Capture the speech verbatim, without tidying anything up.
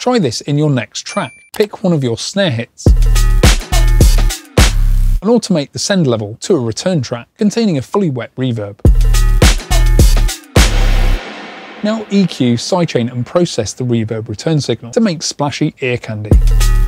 Try this in your next track. Pick one of your snare hits and automate the send level to a return track containing a fully wet reverb. Now E Q, sidechain and process the reverb return signal to make splashy ear candy.